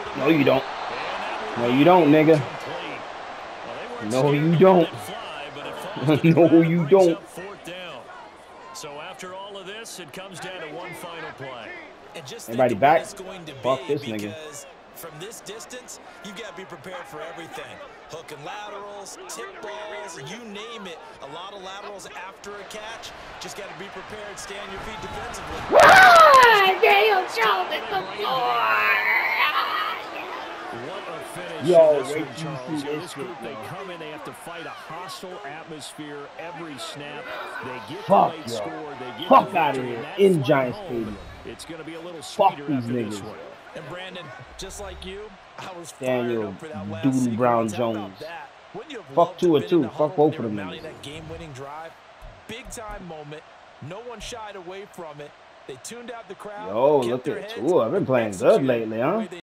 No, you don't. No, you don't, nigga. No, you don't. No, you don't. So after all of this, it comes down to one final play. And just Everybody think of what back? it's going to Fuck be, this nigga. because from this distance, you've got to be prepared for everything. Hook and laterals, tip balls, you name it. A lot of laterals after a catch. Just got to be prepared, stay on your feet defensively. Daniel Jones at the floor. Yo, wait till you see this shit, They yo. come in, they have to fight a hostile atmosphere every snap. They get Fuck, the late yo. score. They get Fuck the out of victory, here. and that In flight Giants home, Stadium. it's going to be a little Fuck sweeter these after this niggas. one. And Brandon, just like you, I was Daniel fired up for that last Doodle Brown sequence. How about Jones. that? Wouldn't you have Fuck loved to two or have been in two. the Fuck huddle both when of they them were mounting niggas. that game-winning drive? Big time moment. No one shied away from it. They tuned out the crowd. Yo, kept look their at heads, Tua. I've been playing good executed lately, the huh? way they